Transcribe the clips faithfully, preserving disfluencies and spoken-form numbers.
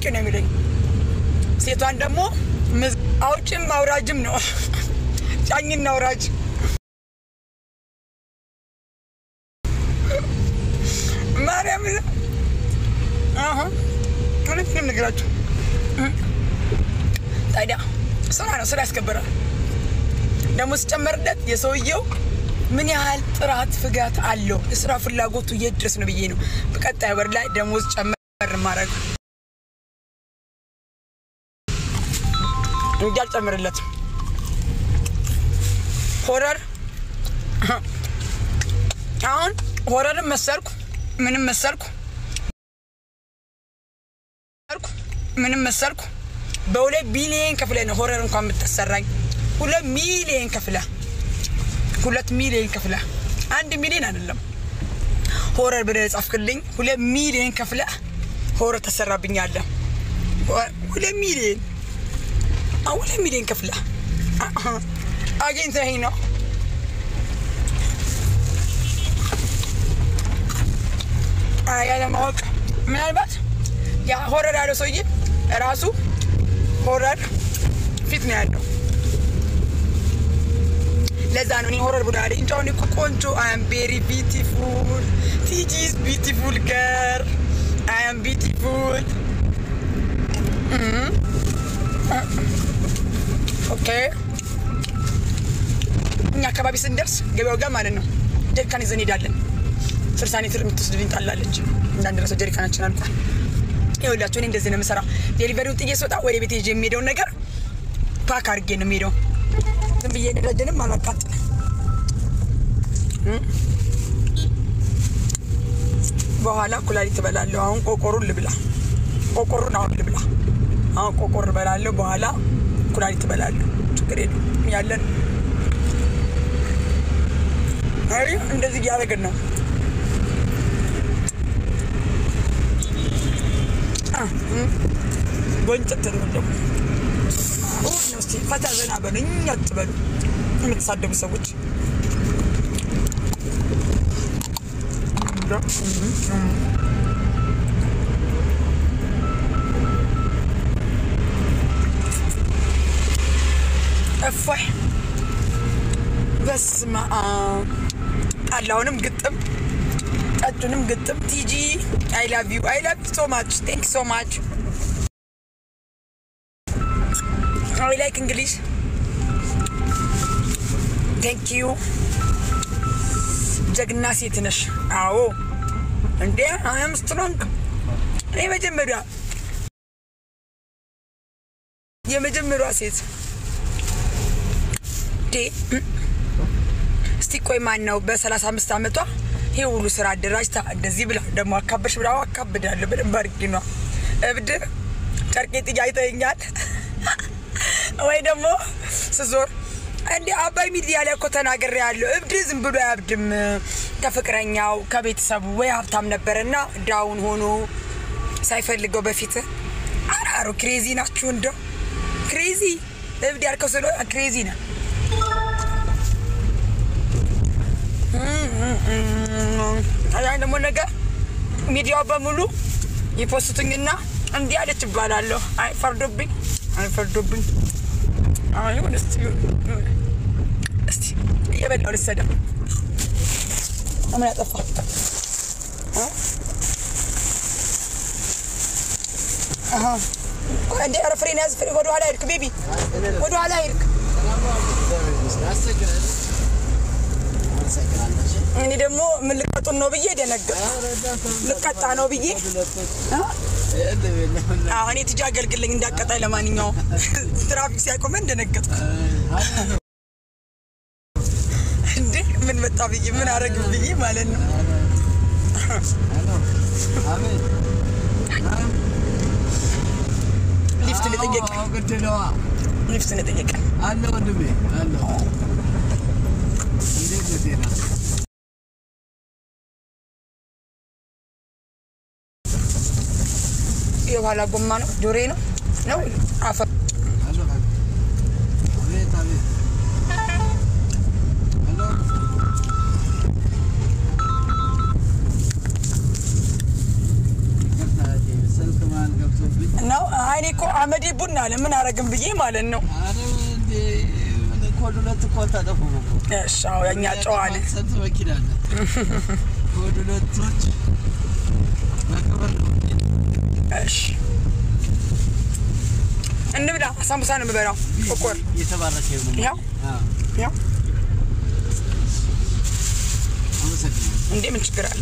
ነው የሚለኝ ሴቷን ደግሞ አውጭም አውራጅም ነው ጫኝና አውራጅ ማርያም አሃ ከነፍ ንግራችሁ ታዲያ ስራ ነው ስራ ያስከብራል ደሞዝ ጨመርለት የሰውየው ምን ያህል ጥራት ፍጋት አለው እስራ ፍላጎቱ የድረስ ነው ብዬ ነው በቀጣይ ወር ላይ ደሞዝ ጨመር ማረግ እንዲያል ጨመርለት ሆረር አሁን ሆረር መሰርኩ ምንም መሰርኩ ምንም መሰርኩ በሁለት ቢሊዮን ከፍለ ነው ሆረር እንኳን የምትሰራኝ ሁለት ሚሊዮን ከፍለ ሁለት ሚሊዮን ከፍለ አንድ ሚሊዮን አይደለም ሆረር ብለህ ጻፍክልኝ ሁለት ሚሊዮን ከፍለ ሆረር ተሰራብኛለ ሁለት ሚሊዮን አው ሁለት ሚሊዮን ከፍለ አገኝተህ ነው አያለ ማወቅ ምናልባት ያ ሆረር ያለው ሰውዬ ራሱ ሆረር ፊት ነው ያለው ለዛ ነው እኔ ሆረር ብሎ አይደል እንጫው እኮ ቆንጆ I am very beautiful T G is beautiful girl I am beautiful mm okay እኛ አካባቢ ስንደርስ ገበያው ጋር ማለት ነው ጀሪካን ይዘን ሄዳለን ስልሳ ሊትር የምትወስድልኝ ጣላለች እንዳንደረሰ ጀሪካናችን አልቋል ይኸውላችሁ እኔ እንደዚህ ነው የምሰራው ዴሊቨሪውን ጥዬ ስወጣ ወደ ቤቴ ሄጄ የምሄደው ነገር ፓክ አድርጌ ነው የምሄደው ዝም ብዬ ነዳደንም አላቃጥል በኋላ ኩላሊት በላለሁ አሁን ቆቆሩን ልብላ ቆቆሩን አሁን ልብላ አሁን ቆቆር በላለሁ በኋላ ኩላሊት በላለሁ ችግር የለም ያለን አሪ እንደዚህ ያደረገን ነው ወንጨት ነው ኦነስቲ ፈታዘና በለኝ አትበሉ የምትሳደቡ ሰዎች እፎይ በስማ አላውንም ግጥም አጡንም ግጥም ቲጂ I love you I love you so much thank you so much I like English thank you ጀግና ሴት ነሽ አዎ እንዴ I am strong እኔ መጀመሪያ የመጀመሪያ ሴት ዴ እስቲ ቆይ ማን ነው በ35 አመቷ ይሄ ሁሉ ስራ አደራጅታ እንደዚህ ብላ ደሞ አካበሽ ብራው አካብዳለሁ በደንብ አርጊ ነው እብድ ጨርቄ ጥያይተኛል ወይ ደሞ ስዞር እንዴ አባይ ሚዲያ ላይ እኮ ተናገር ያለው እብድ ዝም ብሎ ያብድም ከፍቅረኛው ከቤተሰቡ ወይ ሀብታም ነበርና ዳውን ሆኖ ሳይፈልገው በፊት አራሩ ክሬዚ ናችሁ እንዶ ክሬዚ እብድ ያልከው ስለ ክሬዚ ነው አያን ደሞ ነገ ሚዲያው በሙሉ ይፖስቱኝና እንዴ አለች ይባላልው አይ ፈርዶብኝ አይ ፈርዶብኝ አይ ወንስቲ እስቲ የበላው ለሰደ አማ ያጠፋ አሃ እንዴ አረፍሬን ያዝ ፍሪ ወደ ኋላ ይርክ ቤቢ ወደ ኋላ ይርክ እኔ ደሞ ምን ልቀጡን ነው ብዬ ደነገጥኩ ልቀጣ ነው ብዬ አዎ እኔ ትጃገልግልኝ እንዳቀጣይ ለማንኛው ትራፊክ ሲያቆመ እንደነገጥኩ እንዴ ምን መጣ ብዬ ምን አረግ ብዬ ማለት ነው አሜን ሊፍት ልጠየቅ ሊፍት ልጠየቅ አለ ወንድሜ አለ እንዴት ለቴና የኋላ ጎማ ነው ጆሬ ነው ነው አፈ አሎ አሎ ታቢ አሎ ገፍታጂ ስልክ ማን ገፍታ ነው አይኔ እኮ አመዴ ቡና ለምን አረግም ብዬ ማለት ነው አረ እንዴ ኮዱለት እኮ ታጠፉ እሺ አው ያኛ ጨዋነ ሰንት ወኪላለ ኮዱለቶች ማከበር እሺ እንብላ ሳምቡሳ ነው የምበላው ቆቆር የተባረከ ይሁን ያው ያው እንዴ ምን ችግር አለ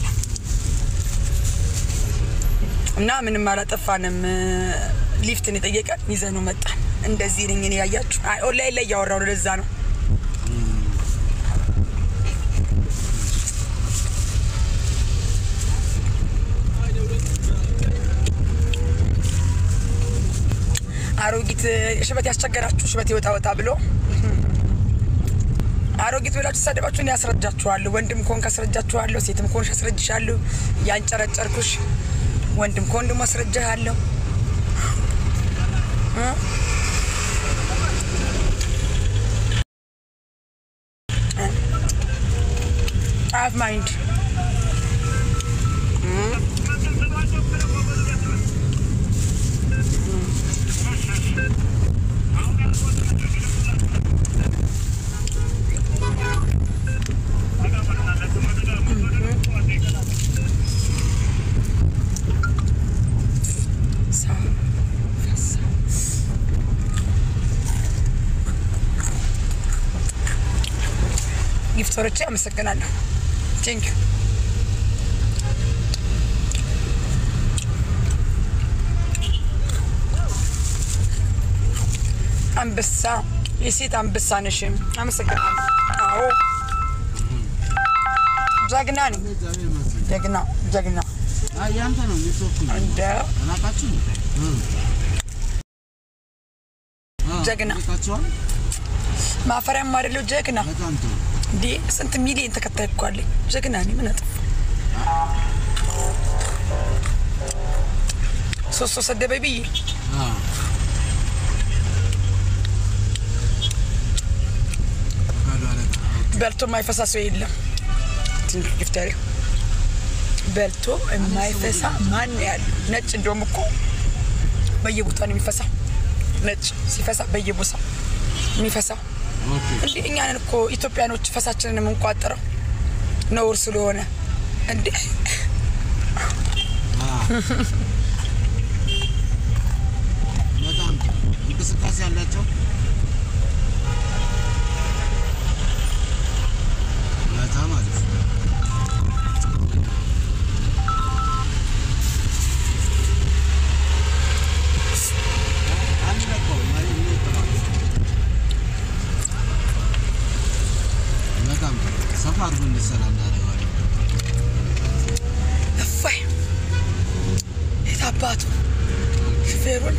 እና ምንም አላጠፋንም ሊፍትን የጠየቀን ይዘኑ መጣ እንደዚህ ነኝ እኔ ያያችሁ አይ ኦንላይን ላይ ያወራው ለዛ ነው አሮጊት ሽበት ያስቸገራችሁ ሽበት ይወጣ ወጣ ብሎ አሮጊት ብላችሁ ተሳደባችሁ እኔ ያስረጃችኋለሁ ወንድም ኮን ካስረጃችኋለሁ ሴትም ኮን ያስረጅሻለሁ ያንጨረጨርኩሽ ወንድም ኮን ደሞ አስረጃለሁ I have mind ጊፍቶሮቼ አመሰግናለሁ ቴንክ ዩ አንበሳ የሴት አንበሳ ነሽ አመሰግናለሁ አዎ ጀግና ነኝ ጀግና ጀግና አያንተ ነው ሊቶኩ እንደ አናቃችሁ ጀግና ማፈሪያም አይደለው ጀግና እንዴ ስንት ሚሊዮን ተከታይ እኮ አለኝ ጀግና ነኝ ምን አጥፍ ሶስት ሰደበይ ቢ አ በልቶ ማይፈሳሰው የለም ትንሽ ግፍታሪ በልቶ ማይፈሳ ማን ያለው ነጭ እንደውም እኮ በየቦታው ነው የሚፈሳ ነጭ ሲፈሳ በየቦታው የሚፈሳ ኦኬ እንዴ እኛ ነን እኮ ኢትዮጵያኖች ፈሳችንን እንቋጥረው ነውር ስለሆነ እንዴ አ በጣም እንቅስቃሴ ያላቸው በጣም አሪፍ ሰፋር ምን ሰላም አደረጋለሁ አፋይ የታባቱ ሹፌሩን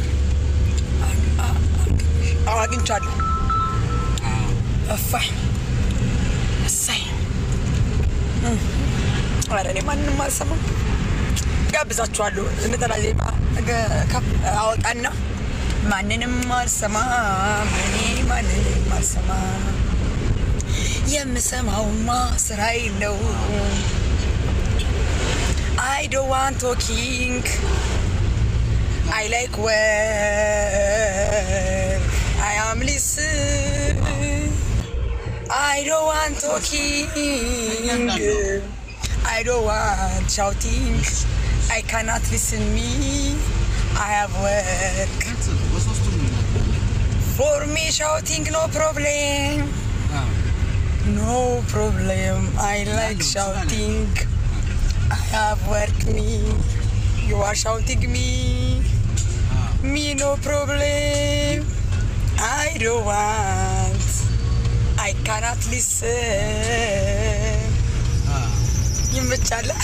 አግኝቻለሁ አፋይ እሰይ አረኔ ማንንም አልሰማም ጋብዛችኋለሁ እንተና ዜማ አወጣና ማንንም አልሰማም እኔ ማንንም አልሰማም የምሰማውማ ስራዬ ነው I don't want talking I like where I am listening I don't want talking I don't want shouting I cannot listen me I have work for me shouting no problem No problem. I like shouting. I have work me. You are shouting me. Me no problem. I don't want. I cannot listen. ይመቻል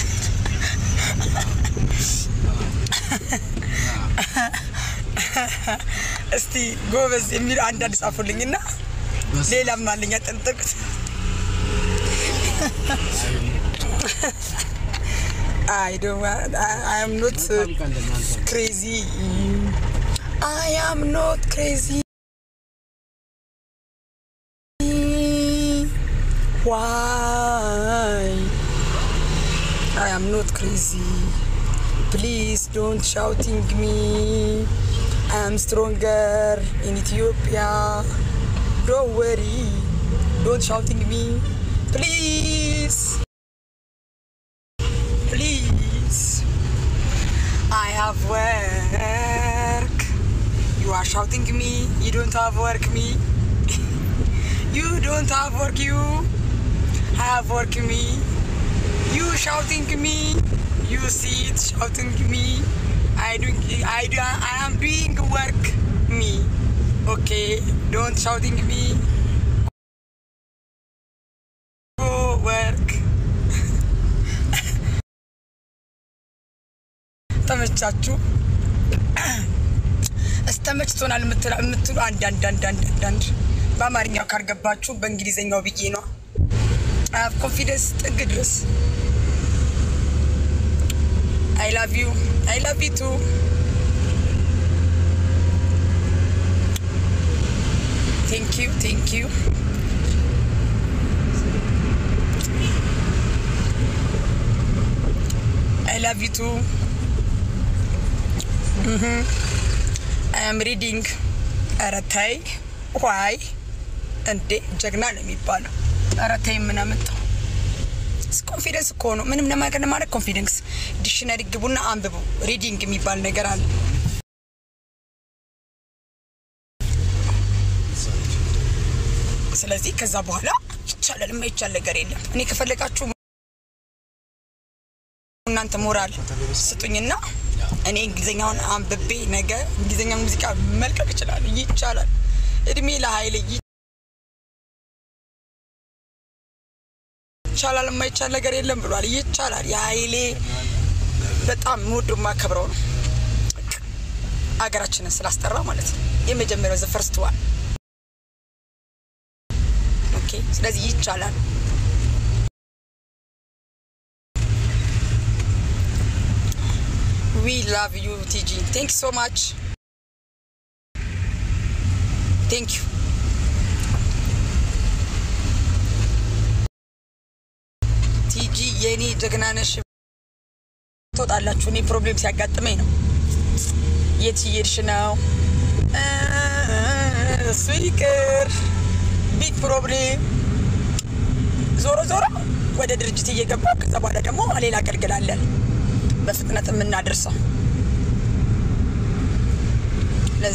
እስቲ ጎበዝ የሚል አንድ አዲስ አፉልኝና ሌላም አለኛ ጠንጠቁት I don't want, I, I am not uh, crazy. I am not crazy. Why? I am not crazy. Please don't shouting me. I'm stronger in Ethiopia. Don't worry. Don't shouting me. Please. Please. I have work. You are shouting me. You don't have work me. You don't have work you. I have work me. You shouting me. You see it shouting me. I do. I do. I am doing work me. Okay. Don't shouting me. Go work. ተመቻችሁ እስተመችቶናል የምትሉ አንድ አንድ አንድ አንድ አንድ በአማርኛው ካልገባችሁ በእንግሊዘኛው ብዬ ነው አፍ ኮንፊደንስ ጥግ ድረስ I love you I love you too thank you thank you I love you too mhm I am reading አረታይ why እንዴ ጀግና ነው የሚባለው አረታይ ምን አመጣው ኮንፊደንስ እኮ ነው ምንም ነገር ማለት ኮንፊደንስ ዲክሽነሪ ግቡና አንብቡ ሪዲንግ የሚባል ነገር አለ ስለዚህ ከዛ በኋላ ይቻላል የማይቻል ነገር የለም እኔ ከፈለጋችሁ እናንተ ሞራል ስጡኝና እኔ እንግሊዘኛውን አንብቤ ነገ እንግሊዘኛ ሙዚቃ መልቀቅ ይችላል ይቻላል እድሜ ለኃይል ይቻላል የማይቻል ነገር የለም ብሏል ይቻላል የኃይሌ በጣም ሙሉ ማከብረው ነው አገራችንን ስላስጠራ ማለት ነው የመጀመሪያው ዘ ፈርስት ዋን ኦኬ ስለዚህ ይቻላል We love you, T G. Thank you so much. Thank you. T G, የኔ ጀግና ነሽ ትወጣላችሁ እኔ ፕሮብሌም ሲያጋጥመኝ ነው የት ይሄድሽ ነው ስዊከር ቢግ ፕሮብሌም ዞሮ ዞሮ ወደ ድርጅት እየገባ ከዛ በኋላ ደግሞ ሌላ አገልግላለን በፍጥነት የምናደርሰው ለዛ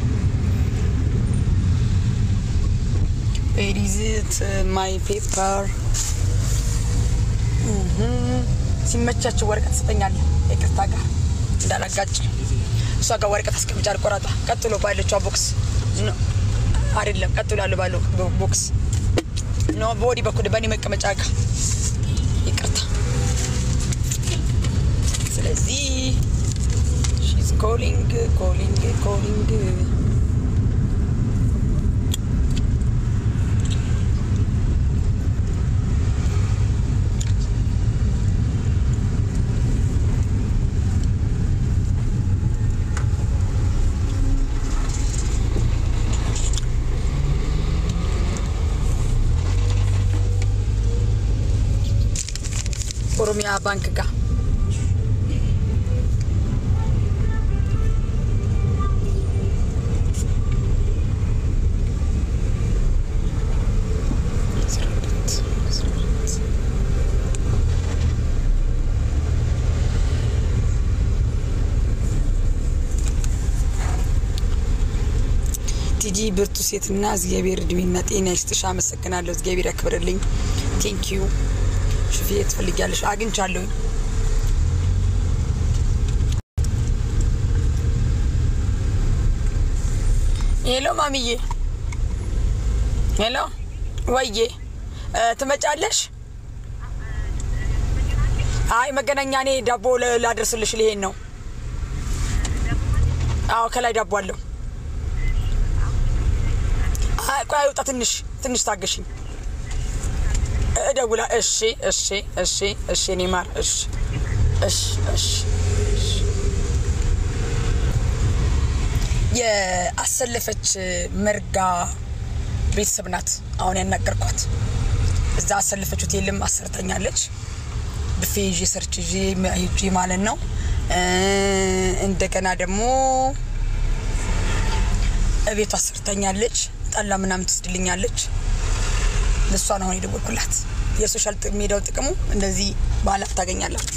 Where is it my paper mhm ሲመቻችሁ ወረቀት ስጠኛለ ይቅርታ ጋር እንዳላጋጭ እሷ ጋር ወረቀት አስቀምጫል ቆራጣ ቀጥሎ ባለችው ቦክስ ነው አይደለም ቀጥሎ ያለው ባለው ቦክስ ነው ቦዲ በኩል በኔ መቀመጫ ጋር ይቅርታ ስለዚህ she's calling calling calling ኦሮሚያ ባንክ ጋር ቲጂ ብርቱ ሴትና እግዚአብሔር እድሜና ጤና ይስጥሽ አመሰግናለሁ እግዚአብሔር ያክብርልኝ ቴንክ ዩ ሹፊየት ፈልጊያለሽ አግኝቻለሁ ሄሎ ማሚዬ ሄሎ ወይዬ ትመጫለሽ አይ መገናኛ ነኝ ዳቦ ላድርስልሽ ልሄድ ነው አዎ ከላይ ዳቦ አለው ቆይ ወጣ ትንሽ ትንሽ ታገሽኝ እደውላ እሺ እሺ እሺ እሺ ኔማር እሺ እሺ እሺ የአሰለፈች መርጋ ቤተሰብ ናት አሁን ያናገርኳት እዛ አሰለፈች ሆቴልም አሰርተኛለች በፌጂ ሰርች ጂ ጂ ማለት ነው እንደገና ደግሞ እቤቷ ሰርተኛለች ጣላ ምናምን ትስድልኛለች ለሷ ነው ሆነ ደወልኩላት የሶሻል ሚዲያው ጥቅሙ እንደዚህ ባላ ታገኛላችሁ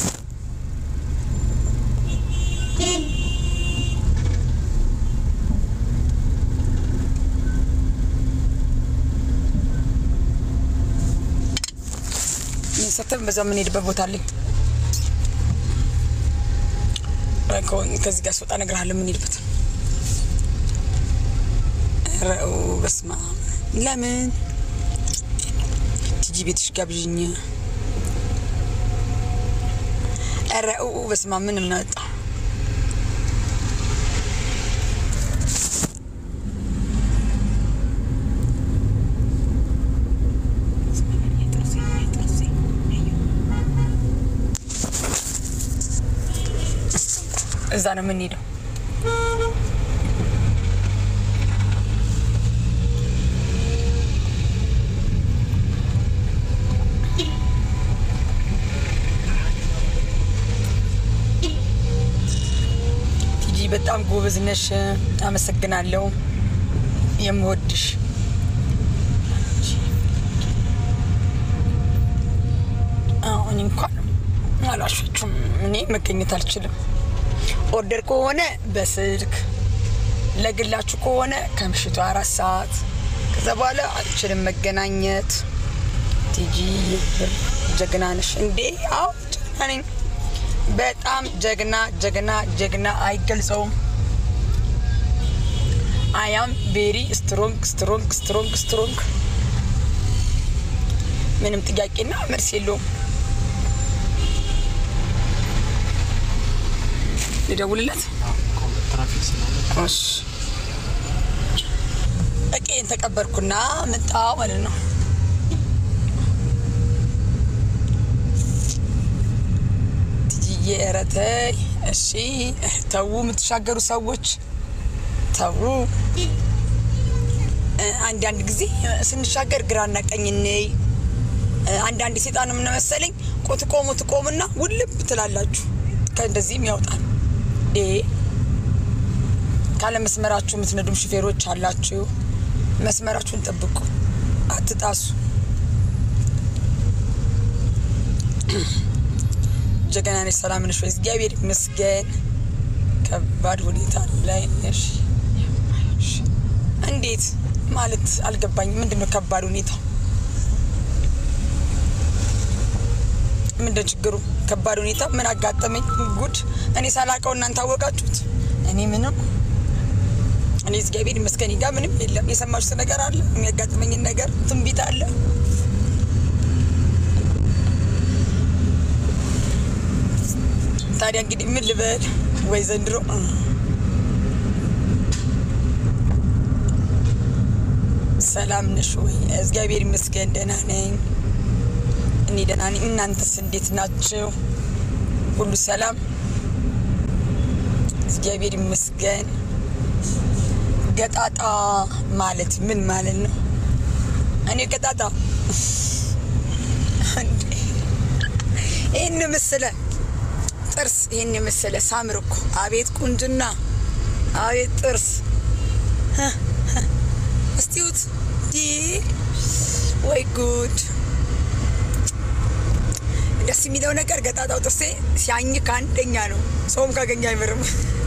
ሰተም በዛም ምን ሄድበት ቦታ አለኝ አኮን ከዚህ ጋር ወጣ ነገር አለ ምን ሄድበት ረው በስማ ለምን تجي ቤትሽ ጋብዥኝ ረው በስማ ምን እናጣ እዛ ነው ምን ሄደው በጣም ጎበዝ ነሽ አመሰግናለሁ የምወድሽ አሁን እንኳን አላሽቹም እኔ መገኘት አልችልም ኦርደር ከሆነ በስልክ ለግላችሁ ከሆነ ከምሽቱ አራት ሰዓት ከዛ በኋላ አልችልም መገናኘት ቲጂ ጀግና ነሽ እንዴ አው ጀግና ነኝ በጣም ጀግና ጀግና ጀግና አይገልጸውም I am very strong strong strong strong ምንም ጥያቄና መልስ የለውም ልደውልለት ትራፊክ ስለሆነ እሺ እቄን ተቀበርኩና መጣው ማለት ነው የረተይ እሺ ተው ምትሻገሩ ሰዎች ተው አንድ አንድ ጊዜ ስንሻገር ግራና ቀኝ ነይ አንድ አንድ ሰይጣን ምን መሰለኝ ቆት ቆሙ ትቆምና ውልብ ትላላችሁ ከእንደዚህም ያውጣል ዴ ካለ መስመራችሁ ምትነዱም ሹፌሮች አላችሁ መስመራችሁን ጠብቁ አትጣሱ ጀገና ነሽ ሰላም ነሽ ወይስ እግዚአብሔር ይመስገን ከባድ ሁኔታ ላይ ነሽ እንዴት ማለት አልገባኝ ምንድነው ከባድ ሁኔታ ምንድነው ችግሩ ከባድ ሁኔታ ምን አጋጠመኝ ጉድ እኔ ሳላቀው እናንተ አወቃችሁት እኔ ምንም እኔ እግዚአብሔር ይመስገን ይጋ ምንም የለም የሰማችሁት ነገር አለ የሚያጋጥመኝ ነገር ትንቢት አለ ታዲያ እንግዲህ ምን ልበል ወይ ዘንድሮ ሰላም ነሽ ወይ እግዚአብሔር ይመስገን ደህና ነኝ እኔ ደህና ነኝ እናንተስ እንዴት ናችሁ ሁሉ ሰላም እግዚአብሔር ይመስገን ገጣጣ ማለት ምን ማለት ነው እኔ ገጣጣ እኔ መስለ ጥርስ ይሄን መስለ ሳምርኩ አቤት ቁንጅና አቤት ጥርስ እስቲውት ዲ ወይ ጉድ ደስ የሚለው ነገር ገጣጣው ጥርሴ ሲያኝክ አንደኛ ነው ሰውም ካገኛ አይመርም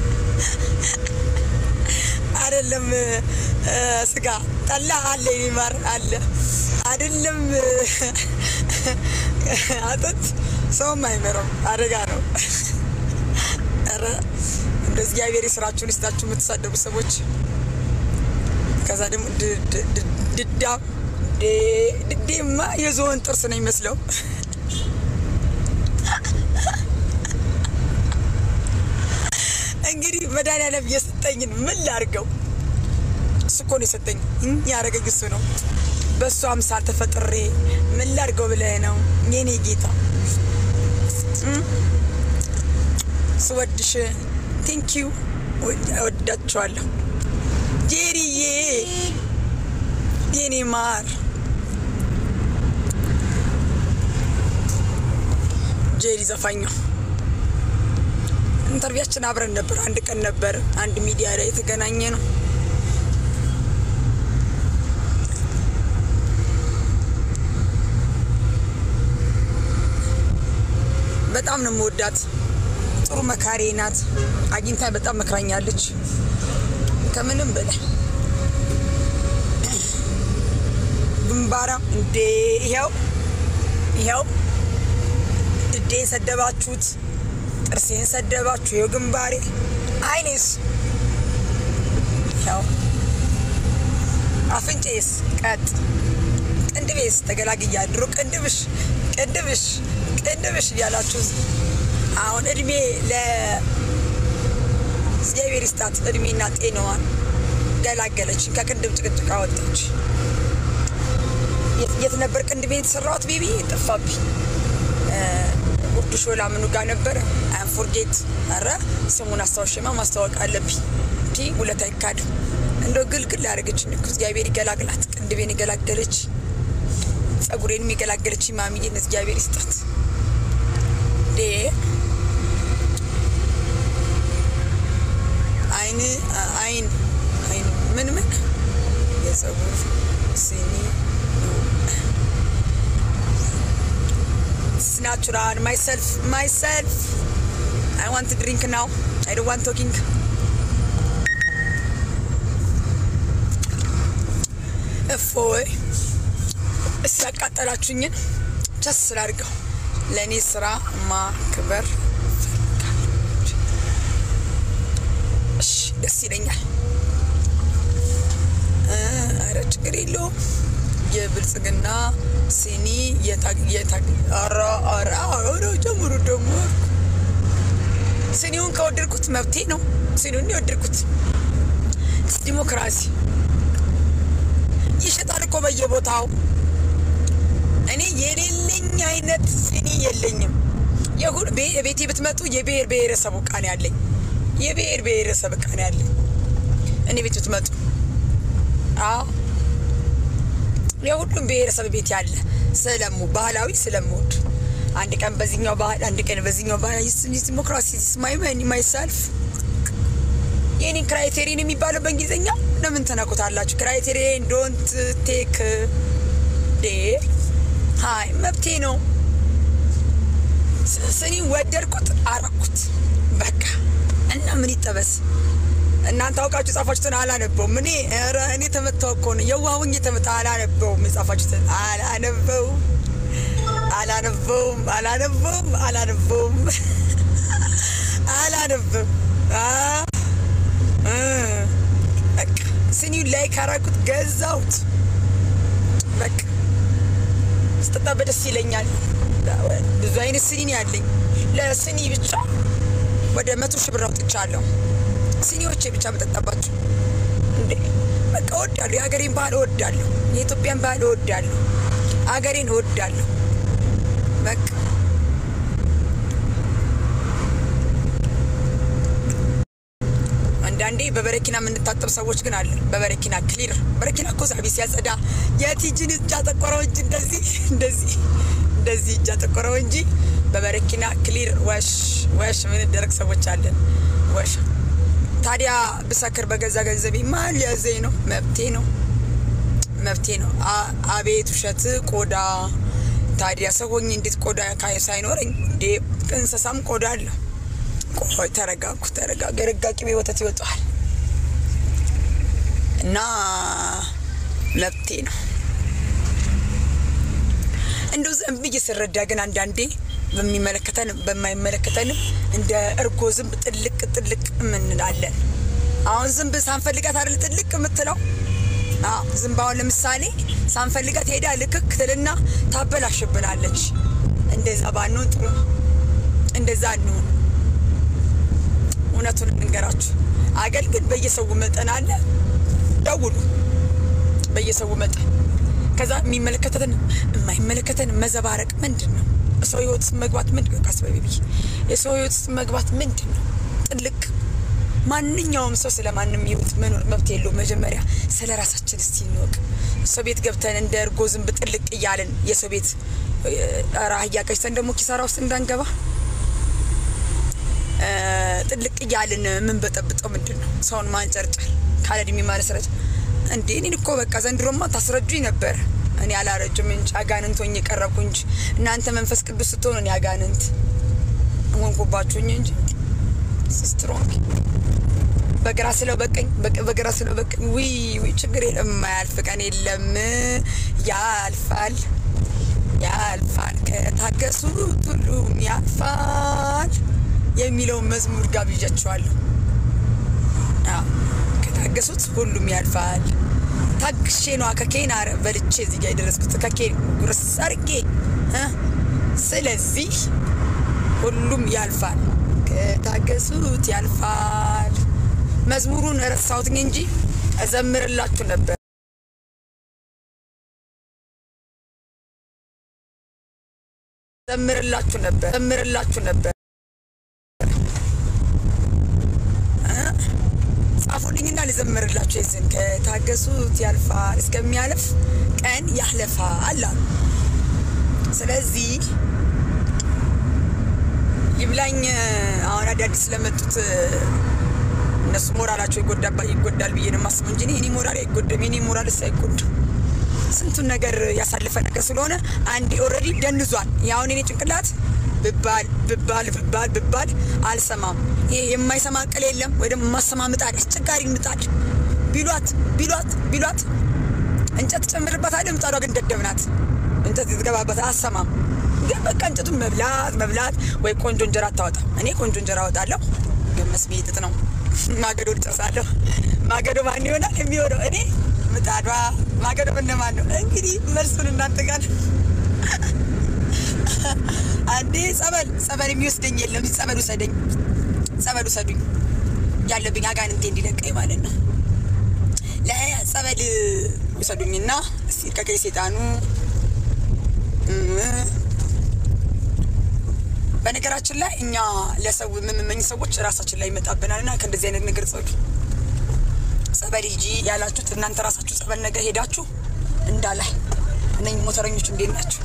አይደለም ስጋ ጠላ አለ ይማር አለ አይደለም አጥት ሰውም አይመርም አደጋ ነው አረ እንደዚህ እግዚአብሔር ይስራችሁን ይስጣችሁ የምትሳደቡ ሰዎች ከዛ ደግሞ ድዳ ድዴማ የዞን ጥርስ ነው የሚመስለው እንግዲህ መድኃኒዓለም የሰጠኝን ምን ላድርገው እሱ እኮ ነው የሰጠኝ ያረገኝ እሱ ነው በሱ አምሳል ተፈጥሬ ምን ላድርገው ብለህ ነው የኔ ጌታ ስወድሽ ቴንክ ዩ ወዳችኋለሁ ጄሪዬ የኔ ማር ጄሪ ዘፋኝ ኢንተርቪያችን አብረን ነበር አንድ ቀን ነበር አንድ ሚዲያ ላይ የተገናኘ ነው በጣም ነው የምወዳት ጥሩ መካሪ ናት አግኝታ በጣም መክራኛለች ከምንም በላይ ግንባራ እንዴ ይሄው ይሄው እንዴ ሰደባችሁት ጥርሴን ሰደባችሁ ይሄው ግንባሬ አይኔስ ያው አፍንጬስ ቀጥ ቅንድቤስ ተገላግያ ድሮ ቅንድብሽ ቅንድብሽ ቅንድብሽ ያላችሁ አሁን እድሜ ለ እግዚአብሔር ይስጣት እድሜና ጤናዋን ገላገለች ከቅንድብ ጭቅጭቅ አወጣች የት ነበር ቅንድቤ የተሰራው ቤቢ ጠፋብኝ ወርድ ሾላ ምኑ ጋር ነበር አይ ፎርጌት አረ ስሙን አስተዋሽማ ማስተዋወቅ አለብኝ ቲ ሁለት አይካድ እንደው ግልግል ያረጋችኝ እግዚአብሔር ይገላግላት ቅንድቤን ይገላገለች ጸጉሬን የሚገላገለች ማሚዬን እግዚአብሔር ይስጣት ዴ አይን አይን አይን ምን ምን የጸጉር ሲኒ It's natural myself myself I want to drink now I don't want talking እፎይ እስያቃጠላችሁኝ ቸስ ላድርገው ለኔ ስራ ማክበር እሺ ደስ ይለኛል አረ ችግር የለውም የብልጽግና ሲኒ የታግ የታግ አራ አራ አራ ጀምሩ ደግሞ ሲኒውን ከወደድኩት መብቴ ነው ሲኒውን ይወደድኩት ዲሞክራሲ ይሸጣል እኮ በየቦታው እኔ የሌለኝ አይነት ሲኒ የለኝም የሁሉ ቤቴ ብትመጡ የብሔር ብሔረሰብ ቃን ያለኝ የብሔር ብሔረሰብ ቃን ያለኝ እኔ ቤት ብትመጡ አዎ የሁሉም ብሔረሰብ ቤት ያለ ሰላሙ ባህላዊ ስለምወድ አንድ ቀን በዚህኛው ባህል አንድ ቀን በዚህኛው ባህል ዲሞክራሲ ማይ ማኒ ማይሰልፍ የኔ ክራይቴሪያን የሚባለው በእንግሊዘኛ ለምን ተናቆታላችሁ ክራይቴሪያን ዶንት ቴክ ዴ ሃይ መብቴ ነው ስኒ ወደድኩት አረኩት በቃ እና ምን ይጠበስ እናንተ አውቃችሁ ጻፋችሁትን አላነበውም እኔ ኧረ እኔ ተመታው እኮ ነው የዋሁኝ ተመታ አላነበውም ጻፋችሁትን አላነበው አላነበው አላነበው አላነበው አላነበው አ በቃ ስኒው ላይ ካራኩት ገዛውት በቃ ስጠጣ በደስ ይለኛል ብዙ አይነት ስኒ ያለኝ ለስኒ ብቻ ወደ መቶ ሺህ ብር አውጥቻለሁ ሲኒዎች ብቻ በተጣባችሁ እንዴ በቃ ወዳለሁ የሀገሬን ባህል ወዳለሁ የኢትዮጵያን ባህል ወዳለሁ ሀገሬን ወዳለሁ በቃ አንዳንዴ በበረኪና የምንታጠብ ሰዎች ግን አለ በበረኪና ክሊር በረኪና እኮ ሳቢስ ያጸዳ የቲጂን እጃ ተቆራው እንጂ እንደዚህ እንደዚህ እንደዚህ እጃ ተቆራው እንጂ በበረኪና ክሊር ዋሽ ዋሽ ምን ደረቅ ሰዎች አለን ዋሽ ታዲያ በሰከር በገዛ ገንዘቤ ማን ያዘኝ ነው መብቴ ነው መብቴ ነው አቤት ውሸት ቆዳ ታዲያ ሰውኝ እንዴት ቆዳ ካይ ሳይኖርኝ እንዴ እንሰሳም ቆዳ አለ ቆይ ተረጋጉ ተረጋጉ ገረጋቂ ወተት ይወጣል እና መብቴ ነው እንደው ዘንብ ይስረዳ ግን አንዳንዴ በሚመለከተን በማይመለከተን እንደ እርጎ ዝንብ ጥልቅ ጥልቅ ምን እንላለን አሁን ዝንብ ሳንፈልጋት አይደል ጥልቅ የምትለው አዎ ዝንባው ለምሳሌ ሳንፈልጋት ሄዳ ልክክልና ታበላሽብናለች እንደዛ ባንሆን ጥሩ እንደዛ ነው እውነቱን እንገራችሁ አገልግል በየሰው መጠን አለ ደውሉ በየሰው መጠን ከዛ የሚመለከተን የማይመለከተን መዘባረቅ ምንድነው ሰው ህይወት መግባት ምንድነው ካስበቢቢ የሰው ህይወት መግባት ምንድነው ጥልቅ ማንኛውም ሰው ስለማንም ህይወት መኖር መብት የለው መጀመሪያ ስለራሳችን እስቲ እንወቅ ሰው ቤት ገብተን እንደ እርጎ ዝንብ ጥልቅ ይያለን የሰው ቤት ራህያ ቀስተን ደሞ ኪሳራ ውስጥ እንዳንገባ ጥልቅ እያልን ምን በጠብጠው ምንድነው ሰውን ማንጨርጨር ካለድሚ ማለሰረች እንዴ እኔን እኮ በቃ ዘንድሮማ ታስረጁኝ ነበር እኔ አላረጅም እንጂ አጋንንት ሆኜ ቀረብኩ እንጂ እናንተ መንፈስ ቅዱስ ስትሆኑ እኔ አጋንንት ወንኩባችሁኝ እንጂ ስትሮንግ በግራ ስለው በቀኝ በግራ ስለው በቀኝ ዊ ዊ ችግር የለም ማያልፍ ቀን የለም ያልፋል ያልፋል ከታገሱት ሁሉም ያልፋል የሚለው መዝሙር ጋብዣችኋለሁ አዎ ከታገሱት ሁሉም ያልፋል ታግሼ ነው ከኬን አረ በልቼ እዚህ ጋር ደረስኩት ከኬን ጉርስ አርጌ ስለዚህ ሁሉም ያልፋል ከታገሱት ያልፋል መዝሙሩን ረሳሁት እንጂ እዘምርላችሁ ነበር ዘምርላችሁ ነበር ዘምርላችሁ ነበር ጻፉልኝና ልዘምርላችሁ ይዘን ከታገሱት ያልፋል እስከሚያልፍ ቀን ያህለፋል ስለዚህ ይብላኝ አሁን አዳዲስ ለመጡት እነሱ ሞራላቸው ይጎዳባ ይጎዳል ብዬ ነው ማስበው እንጂ እኔ ሞራል አይጎዳም እኔ ሞራል ሳይጎዳ ስንቱን ነገር ያሳልፈ ነገር ስለሆነ አንዲ ኦሬዲ ደንዟል ያው እኔ ጭንቅላት ብባል ብባል ብባል ብባል አልሰማም ይሄ የማይሰማ ቀል የለም ወይ ደግሞ ማሰማ ምጣድ አስቸጋሪ ምጣድ ቢሏት ቢሏት ቢሏት እንጨት ጨምርባት አይደል ምጣዷ ግን ደደብናት እንጨት ይዝገባበት አሰማም ግን በቃ እንጨቱን መብላት መብላት ወይ ቆንጆ እንጀራ ታወጣ እኔ ቆንጆ እንጀራ አወጣለሁ ግን መስሚት ነው ማገዶ ተሳለው ማገዶ ማን ይሆናል የሚወደው እኔ ምጣዷ ማገዶ እንደማን ነው እንግዲህ መልሱን እናንተ ጋር አንዴ ጸበል ጸበል የሚወስደኝ የለም ጸበሉ ሰደኝ ጸበሉ ሰዱኝ ያለብኝ አጋንንቴ እንዲለቀይ ማለት ነው ለጸበል ወሰዱኝና እስቲ ከከይ ሰይጣኑ በነገራችን ላይ እኛ ለሰው ምንመኝ ሰዎች ራሳችን ላይ መጣበናልና ከእንደዚህ አይነት ነገር ጸዱ ጸበል ይጂ ያላችሁት እናንተ ራሳችሁ ጸበል ነገር ሄዳችሁ እንዳላይ እነኝ ሞተረኞች እንዴት ናችሁ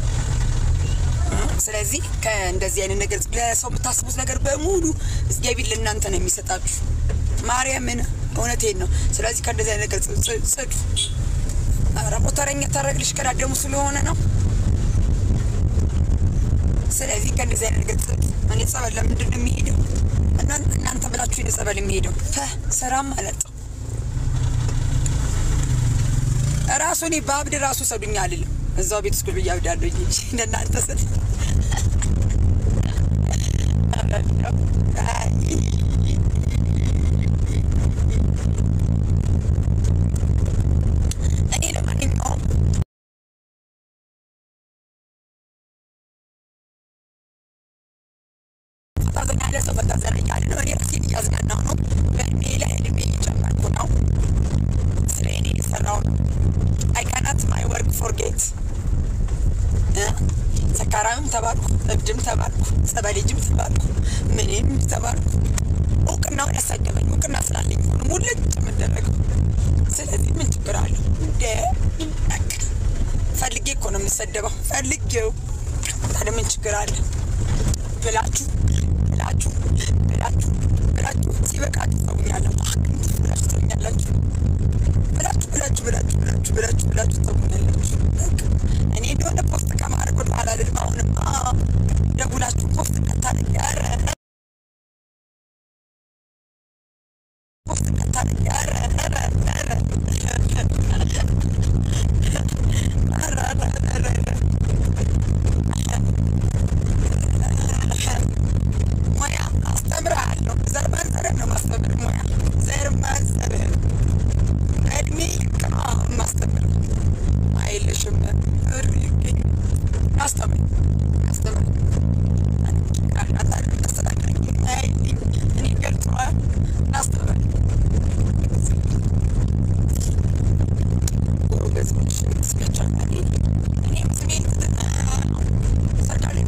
ስለዚህ ከእንደዚህ አይነት ነገር ለሰው የምታስቡት ነገር በሙሉ እግዚአብሔር ለእናንተ ነው የሚሰጣችሁ ማርያምን እውነቴን ነው ስለዚህ ከእንደዚህ አይነት ነገር ጸዱ አራ ሞተረኛ ታረግልሽ ከዳደሙ ስለሆነ ነው ስለዚህ ከእንደዚህ አይነት ነገር ጸዱ እኔ ጸበል ለምንድን ነው የሚሄደው እናንተ እናንተ ብላችሁ የጸበል የሚሄደው ፈሰራም ማለት ነው ራሱን ይባብድ ራሱ ሰዱኛ አይደለም እዛው ቤት ስኩል በያብዳለሁ እንጂ እንደናንተ ሰድ እኔ ለማንኛውም ፈታዘኛ ለሰው ፈታዘኛ ነው እኔ ራሴን እያዝናናሁ ነው በእኔ ላይ እድሜ እየጨመርኩ ነው ስለኔ ሰራው I cannot my work forget ሰካራም ተባልኩ እብድም ተባልኩ ጸበልጅም ተባልኩ ምንም ተባልኩ ወቅናው ያሳደበኝ ወቅና ስላለኝ ሙልጭ ምንደረገው ስለዚህ ምን ችግር አለ እንደ ፈልጌ እኮ ነው የምሰደበው ፈልጌው ታዲያ ምን ችግር አለ ብላችሁ ብላችሁ ብላችሁ ብላችሁ ሲበቃችሁ ተውኛላችሁ ብላችሁ ተውኛላችሁ ብላችሁ ብላችሁ ብላችሁ ብላችሁ ብላችሁ ብላችሁ ተውኛላችሁ እኔ እንደሆነ ፖስት ከማድረግ ወደ ኋላ ልልም አሁንማ ደውላችሁ ፖስት ከታደግ ያረ ፖስት ከታደግ ያረ ሙያ አስተምራለሁ ዘር ማንዘር ነው ማስተምር ሙያ ዘር ማንዘር እድሜ ከማ ማስተምር አይልሽም እርግኝ አስተምር አስተምር አታሪ ተስተካክለኝ አይልኝ እኔ ገልጿ አስተምር ወገዝሽ ስከቻለኝ እኔ ስሜን ሰርካለኝ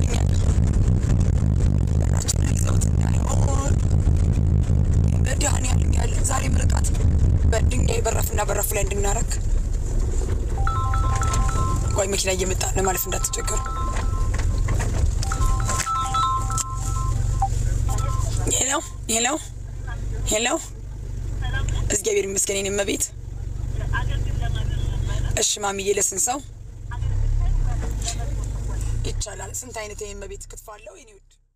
አቻለ ይዘውት እንዳይሆን በዲሃን ያለ ዛሬ ምርቃት በድንጋይ በረፍና በረፍ ላይ እንድናረክ ቆይ መኪና እየመጣ ለማለፍ እንዳትቸገሩ ሄሎ ሄሎ ሄሎ እግዚአብሔር ይመስገን እኔ መቤት እሺ ማሚዬ ለስንት ሰው ይቻላል ስንት አይነት የመቤት ክትፋለው የኔ